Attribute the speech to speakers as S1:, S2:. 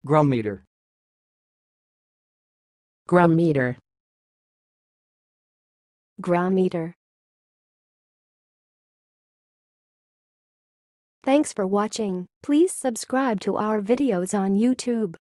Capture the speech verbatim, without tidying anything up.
S1: grummeter,
S2: grummeter,
S3: grummeter. Thanks for watching. Please subscribe to our videos on YouTube.